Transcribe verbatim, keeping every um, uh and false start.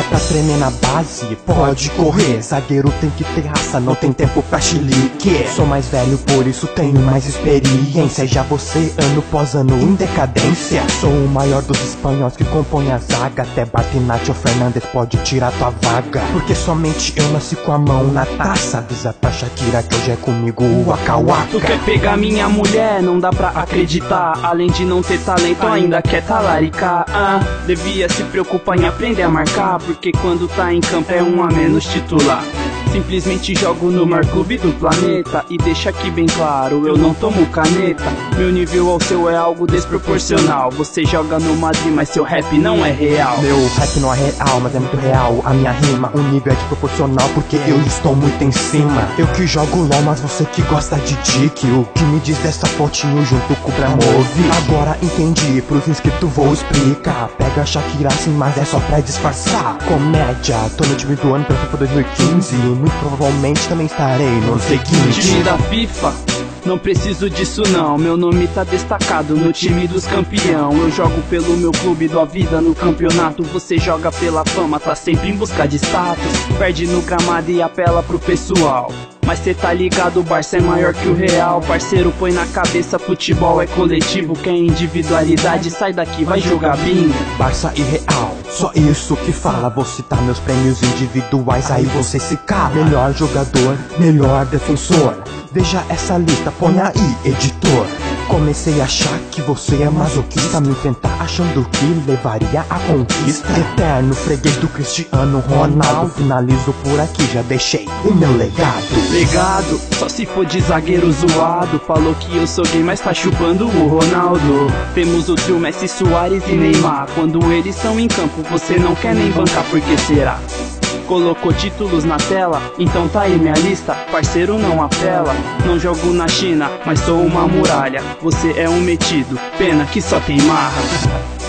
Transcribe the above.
Pra tremer na base, pode correr. Zagueiro tem que ter raça, não tem tempo pra chilique. Sou mais velho, por isso tenho mais experiência. Já você, ano pós ano, em decadência. Sou o maior dos espanhóis que compõe a zaga. Até Bartinaccio Fernandes pode tirar tua vaga. Porque somente eu nasci com a mão na taça. Avisa pra Shakira que hoje é comigo o Waka Waka. Tu quer pegar minha mulher, não dá pra acreditar. Além de não ter talento, ainda quer talaricar. Ah, devia se preocupar em aprender a marcar, porque quando tá em campo é um a menos titular. Simplesmente jogo no maior clube do planeta. E deixa aqui bem claro, eu não tomo caneta. Meu nível ao seu é algo desproporcional. Você joga no Madrid, mas seu rap não é real. Meu rap não é real, mas é muito real. A minha rima, o nível é desproporcional, porque eu estou muito em cima. Eu que jogo LOL, mas você que gosta de dick. O que me diz dessa fotinho junto com o Bramove? Agora entendi, pros inscritos vou explicar. Pega a Shakira assim, mas é só pra disfarçar. Comédia, tô no time do ano pra FIFA dois mil e quinze. Muito provavelmente também estarei no seguinte. Time da FIFA, não preciso disso não. Meu nome tá destacado no time dos campeão. Eu jogo pelo meu clube, dou a vida no campeonato. Você joga pela fama, tá sempre em busca de status. Perde no gramado e apela pro pessoal. Mas cê tá ligado, o Barça é maior que o Real. Parceiro, põe na cabeça, futebol é coletivo. Quer individualidade, sai daqui, vai jogar bingo. Barça e Real, só isso que fala. Vou citar meus prêmios individuais, aí você se cala. Melhor jogador, melhor defensor. Veja essa lista, põe aí, editor. Comecei a achar que você é masoquista, me enfrentar achando que levaria a conquista. Eterno freguês do Cristiano Ronaldo. Finalizo por aqui, já deixei o meu legado. Legado, só se for de zagueiro zoado. Falou que eu sou gay, mas tá chupando o Ronaldo. Temos o trio Messi, Suárez e Neymar. Quando eles são em campo, você não quer nem bancar, por que será? Colocou títulos na tela, então tá aí minha lista. Parceiro, não apela. Não jogo na China, mas sou uma muralha. Você é um metido, pena que só tem marra.